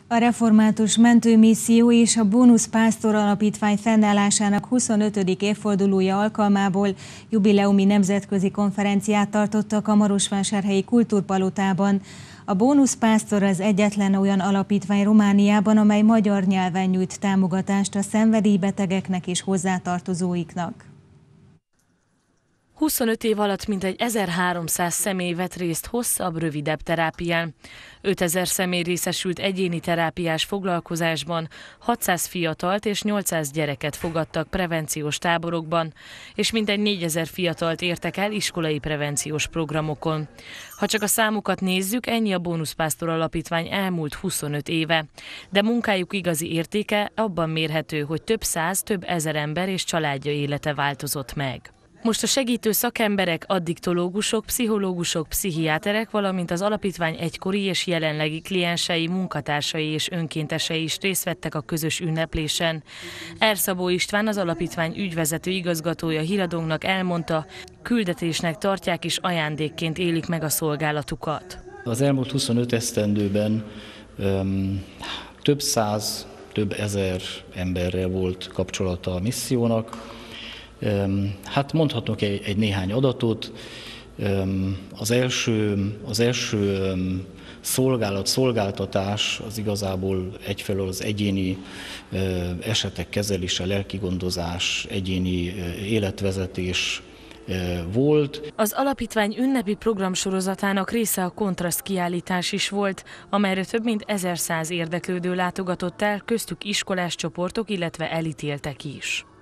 A Református Mentőmisszió és a Bónusz Pásztor Alapítvány fennállásának 25. évfordulója alkalmából jubileumi nemzetközi konferenciát tartottak a Marosvásárhelyi Kultúrpalotában. A Bónusz Pásztor az egyetlen olyan alapítvány Romániában, amely magyar nyelven nyújt támogatást a szenvedélybetegeknek és hozzátartozóiknak. 25 év alatt mintegy 1300 személy vett részt hosszabb, rövidebb terápián. 5000 személy részesült egyéni terápiás foglalkozásban, 600 fiatalt és 800 gyereket fogadtak prevenciós táborokban, és mintegy 4000 fiatalt értek el iskolai prevenciós programokon. Ha csak a számokat nézzük, ennyi a Bónusz Pásztor Alapítvány elmúlt 25 éve. De munkájuk igazi értéke abban mérhető, hogy több száz, több ezer ember és családja élete változott meg. Most a segítő szakemberek, addiktológusok, pszichológusok, pszichiáterek, valamint az alapítvány egykori és jelenlegi kliensei, munkatársai és önkéntesei is részt vettek a közös ünneplésen. Erszabó István, az alapítvány ügyvezető igazgatója híradónknak elmondta, küldetésnek tartják és ajándékként élik meg a szolgálatukat. Az elmúlt 25 esztendőben több száz, több ezer emberrel volt kapcsolata a missziónak. Hát mondhatunk egy néhány adatot. Az első szolgáltatás az igazából egyfelől az egyéni esetek kezelése, lelkigondozás, egyéni életvezetés volt. Az alapítvány ünnepi programsorozatának része a kontraszt kiállítás is volt, amelyre több mint 1100 érdeklődő látogatott el, köztük iskolás csoportok, illetve elítéltek is.